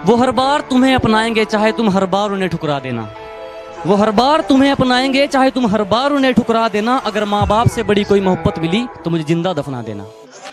वो हर बार तुम्हें अपनाएंगे चाहे तुम हर बार उन्हें ठुकरा देना। वो हर बार तुम्हें अपनाएंगे चाहे तुम हर बार उन्हें ठुकरा देना। अगर माँ बाप से बड़ी कोई मोहब्बत मिली तो मुझे जिंदा दफना देना।